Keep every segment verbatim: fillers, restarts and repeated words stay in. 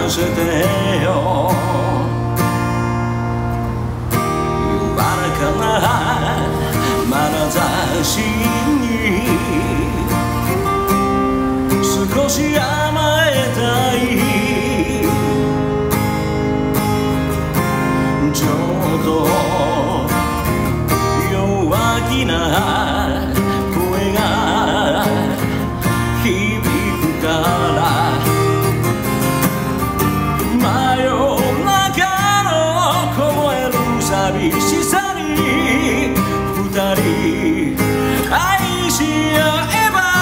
せてよ。柔らかな眼差しに少し甘えたい。ちょっと弱気な声が響くから真夜中の凍える寂しさに二人愛し合えば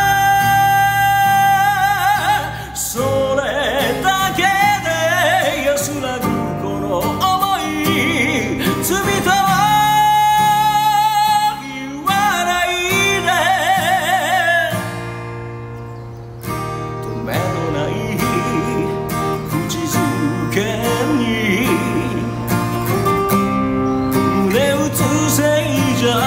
それだけで安らぐこの想い。罪とは言わないで止めのない口づけに胸打つ静寂。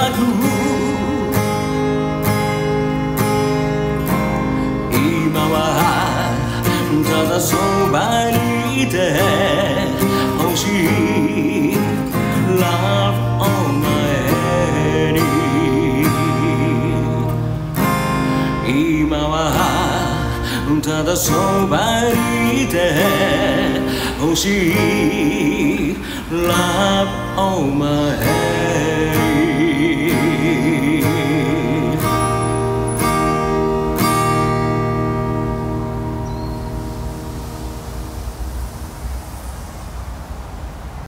今はただそばにいてほしい Love on my head。 今はただそばにいてほしい Love on my head。